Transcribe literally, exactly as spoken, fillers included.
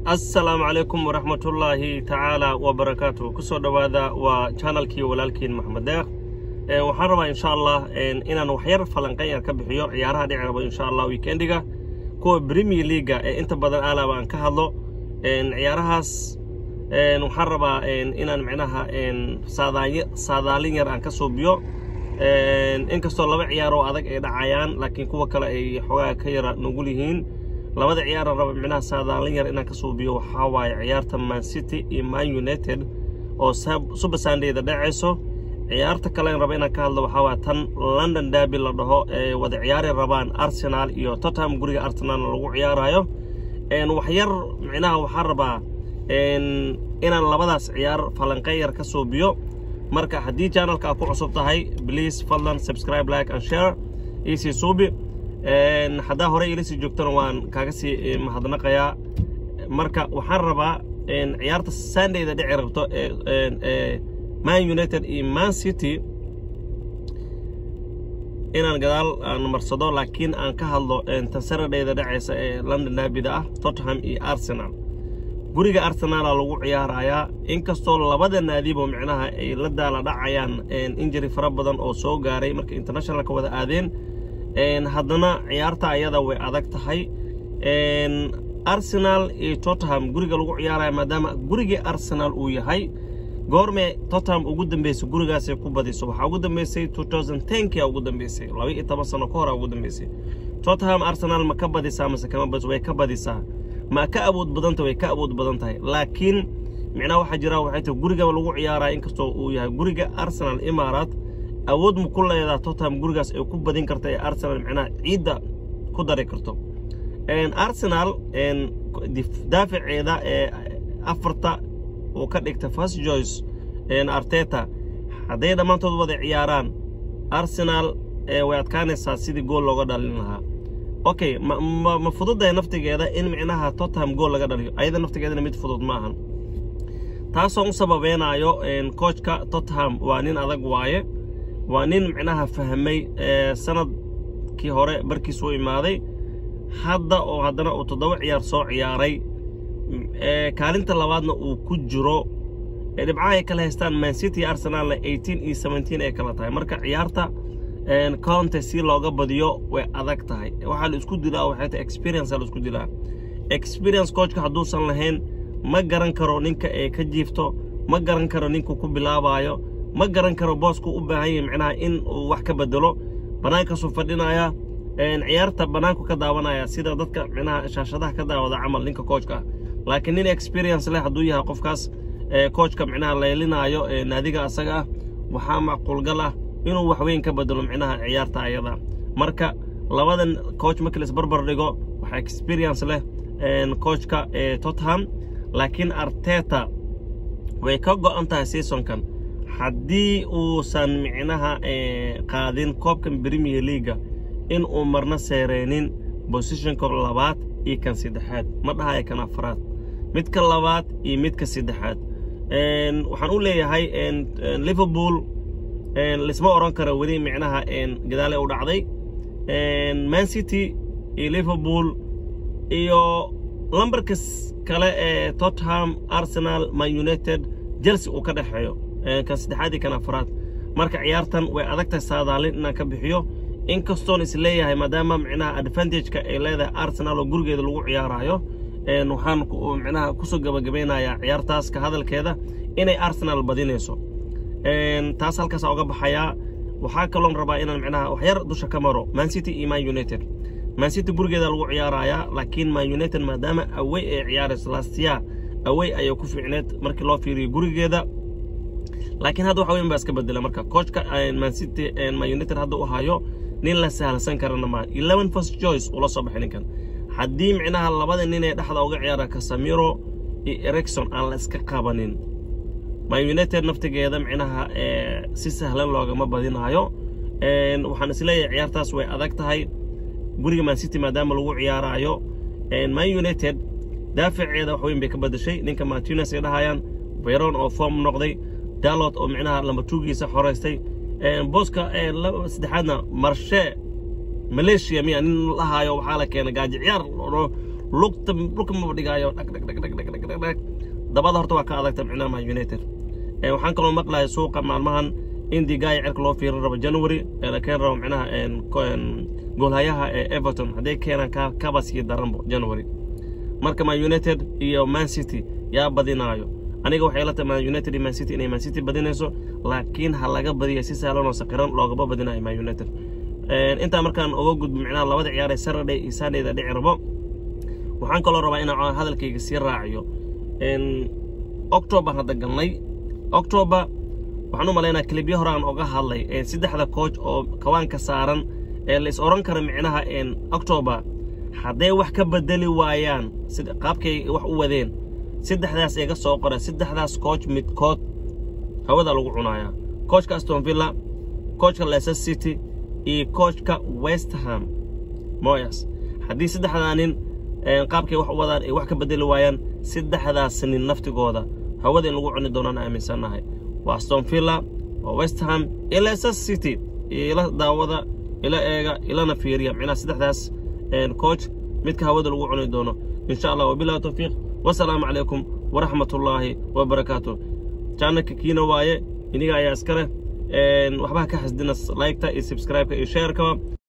السلام عليكم ورحمة الله تعالى وبركاته. كسر دوادا وشانل كي ولالكين محمد داخ وحرم إن شاء الله إن إن نوحير فلنقيا كبحيو عيارها دي عربة إن شاء الله ويكنديجا كو بريمي ليجا أنت بدل آلا وان كهالو إن عيارها إن وحربا إن إن معناها إن صاداي صادالين يران كسوبيو إن إن كسر لبع عيارو هذاك إذا عيان لكن كوا كلا أي حواء كيرا نقوليهن labada ciyaar raba micnaha saadaalin yar inaan ka soo biyo waxa waay ciyaarta Man City iyo Man United oo Super Sunday da dhacayso ciyaarta kale raba inaan ka hadlo waxa waa tan London Derby la dhaho ee wada ciyaari rabaan Arsenal iyo Tottenham guriga Arsenal lagu ciyaarayo een wax yar micnaha waxa raba een inaan labadaas ciyaar falanqeeyar ka soo biyo marka hadii channelka ku cusub tahay please fadlan subscribe like and share easy subi een hada hore ilisi joogtana waan kaaga sii mahadnaqayaa marka waxaan rabaa in ciyaarta Sunday da dhici rabto ee Man United iyo Man City inaan gadaal aan marsado laakiin aan ka hadlo inta Saturday da dhacaysa ee London Derby da Tottenham iyo Arsenal guriga Arsenal lagu ciyaarayaa inkastoo labada naadibo micnaha ay la daala dhacayaan injury fara badan oo soo gaaray marka international ka wada aadeen een hadana ciyaarta ayada way adag tahay een Arsenal iyo Tottenham guriga lagu ciyaarayo maadaama guriga Arsenal uu yahay goorme Tottenham ugu dambeysay gurigaas ay ku badiso waxa ugu dambeysay twenty ten kii ugu dambeysay laba iyo toban sano ka hor ugu dambeysay Tottenham Arsenal ma ka badisaa mise kama bas way ka badisaa ma ka awood badan tahay way ka awood badan tahay laakiin micnaha waxa jira waxay tahay guriga lagu ciyaarayo inkastoo uu yahay guriga Arsenal Imaaraat awood mu kulleeda Tottenham gurigaas ay ku badin kartay Arsenal macnaha ciida ku dari karto een Arsenal een daafaceeda ee afarta oo ka dhigta first choice een Arteta haday dhamaantood wada ciyaaraan Arsenal ee way adkaanaysaa sidii gool looga dhalin lahaa okay ma ma fududahay naftigeeda in macnaha Tottenham gool laga dhaliyo ayada naftigeeda mid fudud ma ahan taasoo sababeenayo een coachka Tottenham waa nin adag waaye waa nin macnaha fahmay sanadkii hore barkiis uu imaaday hadda oo hadana uu toddoba ciyaar soo ciyaaray ee kaalinta labaadna uu ku jiro ee dhibcaha kala haystaan Man City Arsenal eighteen iyo seventeen ay kala tahay marka ciyaarta een Conte si looga badiyo way adag tahay waxa la isku dilaa waxa tahay experience la isku dilaa experience coachka haduusan lahayn ma garan karo ninka ee ka jiifto ma garan karo ninka ku bilaabayo ma garan karo boosku u baahan yahay macnaha in uu wax ka bedelo banaanka soo fadhinaya een ciyaarta banaanku ka daawanaya sida dadka macnaha shaashadaha ka daawada amal ninka coachka laakiin nin experience leh haduu yahay qofkaas ee coachka macnaha leelinayo ee naadiga asaga waxa macquul gal ah inuu wax weyn ka bedelo macnaha ciyaarta ayada marka labadan coach markii la barbar dhigo waxa experience leh een coachka ee Tottenham laakiin Arteta way ka go'an tahay seasonkan haddii uu san micnaha ee qaadin koobkan Premier League in uu marna seereenin position ka labaad iyo kan saddexaad ma dhahay kan afraad midka labaad iyo midka saddexaad een waxaan u leeyahay een Liverpool een lisma oran karo wali micnaha een gadaal u dhacday een Man City iyo Liverpool iyo lambarkas kale ee Tottenham Arsenal Man United Chelsea uu ka dhaxeeyo kan saddexaad kan afraad marka ciyaartan way adagtahay saadaalin inaan ka bixiyo in kastoon is leeyahay maadaama micnaha advantage ka ay leedahay Arsenal oo gurigeeda lagu ciyaarayo een waxaan micnaha ku soo gabagabeynayaa ciyaartaas ka hadalkeeda inay Arsenal badinayso een taas halkaas uga baxaya waxa kaloon rabaa inaan micnaha wax yar dusha ka maro Man City iyo Man United Man City gurigeeda lagu ciyaarayaa laakiin Man United maadaama away ay ciyaarayso last year away ayay ku fiicneed markii loo fiiriyo gurigeeda laakiin hadda waxa weyn baa iska bedela marka coachka Man City and Man United hadda u hayo nin la sahalsan karana ma eleven first choice ula soo baxin kan hadii micnaha labada nin ee dhaxda uga ciyaara Casemiro iyo Eriksen aan la iska qabanin Man United naftigeeda micnaha ee si sahlan looga badinayo een waxaan isleeyahay ciyaartaas way adag tahay guriga Man City maadaama lagu ciyaarayo een Man United daafaceeda wax weyn bay ka badashay ninka Martinez ay dhahayaan Veron oo form noqday Dalot oo micnaha lama tuugiisa xoreystay een booska ee saddexaadna Marche Malaysia miya nin la hayo waxa la keenay gaaji ciyaar lugta dhulka ma dhigayo dhag dhag dhag dhag dhag dhag dabada horta waa ka adagta micnaha Man United ee waxaan kaloo maqlahay suuqa maalmahan in digaay cirka loo fiirin rabo January ee la keen rabo micnaha een goolhayaha ee Everton haday keenan ka kabasi daranbo January marka Man United iyo Man City yaa badinaayo aniga waxay la tahay Man United iyo Man City inay Man City badinayso laakiin hal laga badiyo si sahlan oo saqiran looga badinayo Man United ee inta markaan uga gudbo micnaha labada ciyaar ee Saturday iyo Sunday da dhici rabo waxaan kaloo rabaa inaan hadalkayga si raaciyo in October hadda galnay October waxaan u maleynaa klibyo hore aan uga hadlay ee saddexda coach oo kawaanka saaran ee la is oran kara micnaha in October haday wax ka bedeli waayaan sida qaabkay wax u wadeen saddexdaas iga soo qoray saddexdaas coach midkood hawada lagu cunaaya coachka Aston Villa coachka Leicester City iyo coachka West Ham Moyes hadii saddexdaanin ee qaabkay wax u wadaan ay wax ka bedeli waayaan saddexdaas nin naftigooda hawada in lagu cuni doonaan aaminsanahay Aston Villa West Ham iyo Leicester City ila daawada ila eega ilana fiiriya micna saddexdaas een coach midka hawada lagu cuni doono insha Allah wabillahi tawfiq wassalaamu alaykum wa rahmatullahi wa barakatuh channelka kiina waaye iniga ayaa iskale een waxba ka xasdina like ta iyo subscribe ka iyo share ka